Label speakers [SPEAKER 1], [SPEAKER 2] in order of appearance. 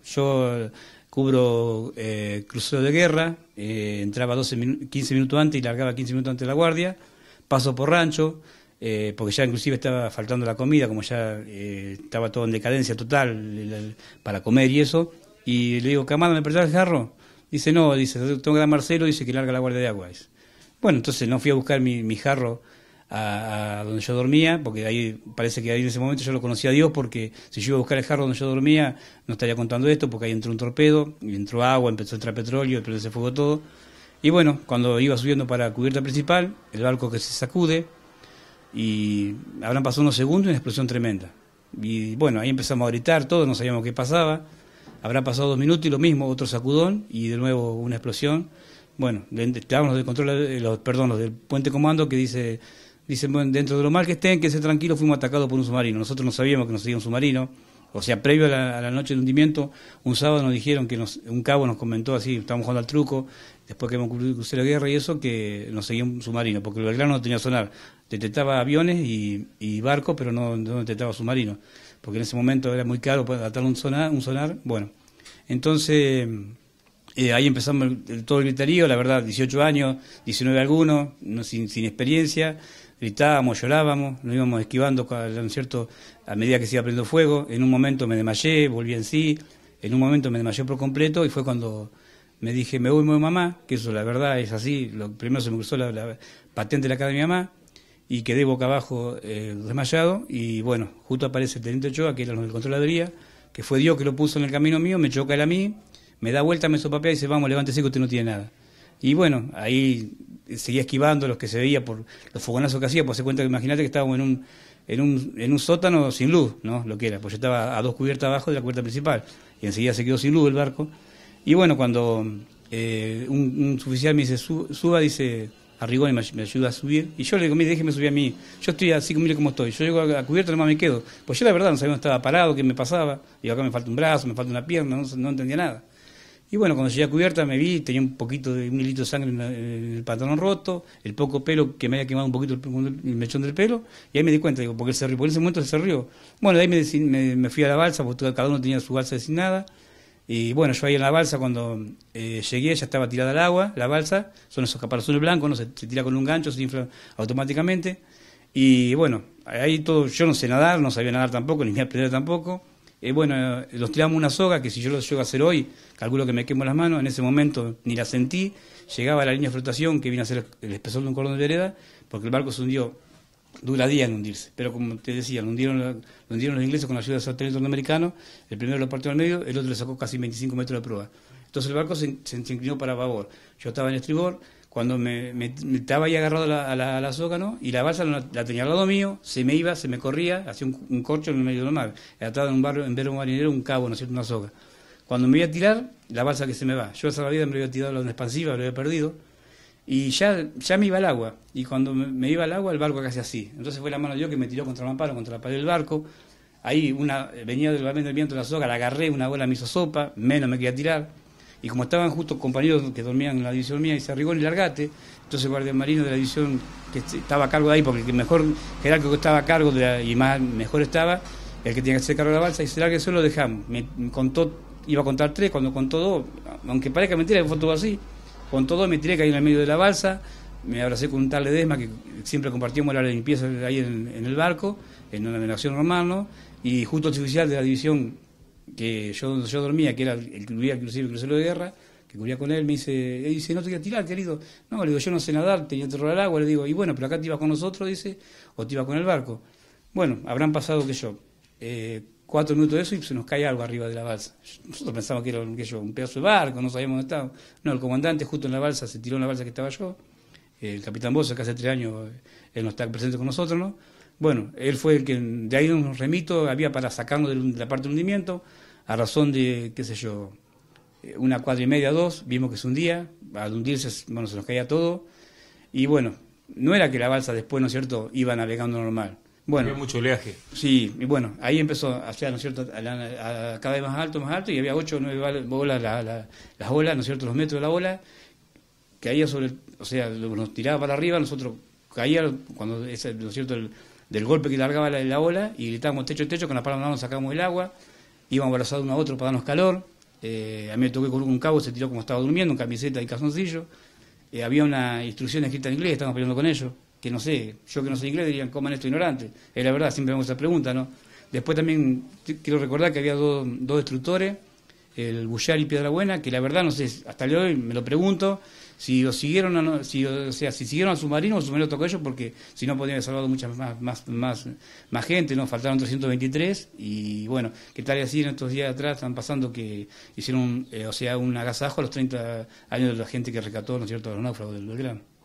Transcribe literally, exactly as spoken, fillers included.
[SPEAKER 1] Yo cubro eh, crucero de guerra, eh, entraba doce minu quince minutos antes y largaba quince minutos antes de la guardia, paso por rancho, eh, porque ya inclusive estaba faltando la comida, como ya eh, estaba todo en decadencia total el, el, para comer y eso, y le digo, camada, ¿me prestás el jarro? Dice, no, dice, tengo que dar a Marcelo, dice que larga la guardia de agua. Dice. Bueno, entonces no fui a buscar mi, mi jarro a, a donde yo dormía, porque ahí parece que ahí en ese momento yo lo conocía a Dios, porque si yo iba a buscar el jarro donde yo dormía, no estaría contando esto, porque ahí entró un torpedo, y entró agua, empezó a entrar petróleo, pero se fugó todo. Y bueno, cuando iba subiendo para cubierta principal, el barco que se sacude, y habrán pasado unos segundos y una explosión tremenda. Y bueno, ahí empezamos a gritar, todos no sabíamos qué pasaba. Habrá pasado dos minutos y lo mismo, otro sacudón y de nuevo una explosión. Bueno, estábamos los del control, los, perdón, los del puente comando que dice, dicen, bueno, dentro de lo mal que estén, que se tranquilo, fuimos atacados por un submarino. Nosotros no sabíamos que nos seguía un submarino. O sea, previo a la, a la noche del hundimiento, un sábado nos dijeron que nos, un cabo nos comentó así, estábamos jugando al truco, después que hemos crucero de guerra y eso, que nos seguía un submarino, porque el Belgrano no tenía sonar, detectaba aviones y, y barcos, pero no, no detectaba submarinos, porque en ese momento era muy caro poder adaptar un sonar, un sonar, bueno, entonces eh, ahí empezamos el, el, todo el griterío, la verdad, dieciocho años, diecinueve algunos, no, sin, sin experiencia, gritábamos, llorábamos, nos íbamos esquivando, ¿no es cierto?, a medida que se iba prendiendo fuego. En un momento me desmayé, volví en sí, en un momento me desmayé por completo y fue cuando me dije, me voy, me voy mamá, que eso la verdad es así, lo primero se me cruzó la, la patente de la cara de mi mamá y quedé boca abajo eh, desmayado y bueno, justo aparece el teniente Ochoa, que era el controladoría, que fue Dios que lo puso en el camino mío, me choca él a mí, me da vuelta, me sopapea y dice, vamos, levántese que usted no tiene nada. Y bueno, ahí seguía esquivando los que se veía por los fogonazos que hacía, pues se cuenta que imagínate que estábamos en un, en un en un sótano sin luz, ¿no? Lo que era, pues yo estaba a dos cubiertas abajo de la cubierta principal y enseguida se quedó sin luz el barco. Y bueno, cuando eh, un, un oficial me dice, suba, dice, Arrigoni me, me ayuda a subir, y yo le digo, mire, déjeme subir a mí, yo estoy así, mire cómo estoy, yo llego a la cubierta, nomás me quedo, pues yo la verdad no sabía dónde estaba parado, qué me pasaba, y acá me falta un brazo, me falta una pierna, no, no entendía nada. Y bueno, cuando llegué a cubierta me vi, tenía un poquito de un hilito de sangre en, la, en el pantalón roto, el poco pelo que me había quemado un poquito el, el mechón del pelo, y ahí me di cuenta, digo, porque él se rió, porque en ese momento se rió. Bueno, de ahí me, me, me fui a la balsa, porque cada uno tenía su balsa designada, y bueno, yo ahí en la balsa cuando eh, llegué ya estaba tirada al agua, la balsa, son esos caparazones blancos, no se, se tira con un gancho, se infla automáticamente, y bueno, ahí todo, yo no sé nadar, no sabía nadar tampoco, ni me aprender tampoco. Eh, bueno, los tiramos una soga que si yo lo llego a hacer hoy, calculo que me quemo las manos, en ese momento ni la sentí, llegaba a la línea de flotación que viene a ser el espesor de un cordón de vereda, porque el barco se hundió, dura días en hundirse, pero como te decía, lo hundieron, lo hundieron los ingleses con la ayuda del satélite norteamericano, el primero lo partió al medio, el otro le sacó casi veinticinco metros de proa. Entonces el barco se, se, se inclinó para babor, yo estaba en el estribor, cuando me, me, me estaba ahí agarrado a la, a, la, a la soga, ¿no? Y la balsa la, la tenía al lado mío, se me iba, se me corría, hacía un, un corcho en el medio del mar. Estaba en un barrio, en vez de un marinero, un cabo, ¿no es cierto?, una soga. Cuando me iba a tirar, la balsa que se me va. Yo esa la vida me había tirado a la expansiva, lo había perdido. Y ya, ya me iba al agua. Y cuando me, me iba al agua, el barco casi así. Entonces fue la mano de Dios que me tiró contra el mamparo, contra la pared del barco. Ahí una venía del viento de la soga, la agarré, una bola me hizo sopa, menos me quería tirar. Y como estaban justo compañeros que dormían en la división mía, y se arrigó y largate, entonces el guardia marino de la división que estaba a cargo de ahí, porque el mejor jerarca que estaba a cargo de la, y más mejor estaba, el que tenía que hacer cargo de la balsa, y se larga y solo lo dejamos. Me, me contó, iba a contar tres, cuando contó dos, aunque parezca mentira, fue todo así, contó dos, me tiré, caí en el medio de la balsa, me abracé con un tal Ledesma, que siempre compartíamos la limpieza ahí en, en el barco, en una navegación normal, ¿no? Y justo el oficial de la división que yo, yo dormía, que era el que cubría inclusive el crucero de guerra, que cubría con él, me dice, él dice, no te voy a tirar, querido. No, le digo, yo no sé nadar, tenía terror al agua, le digo, y bueno, pero acá te ibas con nosotros, dice, o te ibas con el barco. Bueno, habrán pasado, que yo, eh, cuatro minutos de eso y se nos cae algo arriba de la balsa. Nosotros pensábamos que era que yo, un pedazo de barco, no sabíamos dónde estaba. No, el comandante justo en la balsa, se tiró en la balsa que estaba yo, el capitán Bosa, que hace tres años, él no está presente con nosotros, ¿no? Bueno, él fue el que, de ahí nos remito, había para sacarnos de la parte de hundimiento, a razón de, qué sé yo, una cuadra y media, dos, vimos que se hundía, al hundirse, bueno, se nos caía todo, y bueno, no era que la balsa después, ¿no es cierto?, iba navegando normal. Bueno,
[SPEAKER 2] había mucho oleaje.
[SPEAKER 1] Sí, y bueno, ahí empezó a hacer, ¿no es cierto?, a la, a cada vez más alto, más alto, y había ocho o nueve bolas, la, la, las olas, ¿no es cierto?, los metros de la ola, caía sobre, o sea, nos tiraba para arriba, nosotros caía, cuando, ese, ¿no es cierto?, el, del golpe que largaba la, la ola, y gritábamos techo, techo, con la palma de la mano sacábamos el agua, íbamos abrazados uno a otro para darnos calor, Eh, a mí me tocó con un cabo, se tiró como estaba durmiendo, en camiseta y calzoncillo. Eh, había una instrucción escrita en inglés, estábamos peleando con ellos, que no sé, yo que no sé inglés dirían, coman esto ignorante. Es la verdad, siempre me hago esa pregunta, ¿no? Después también quiero recordar que había dos, dos destructores, el Bullar y Piedra Buena, que la verdad no sé, hasta el de hoy me lo pregunto, si lo siguieron a no, si, o sea, si siguieron al submarino o el submarino tocó ellos, porque si no podrían haber salvado mucha más, más, más, más gente, ¿no? Faltaron trescientos veintitrés, y bueno, que tal y así en estos días atrás están pasando que hicieron, eh, o sea, un agasajo a los treinta años de la gente que rescató, ¿no es cierto?, a los náufragos del Belgrano.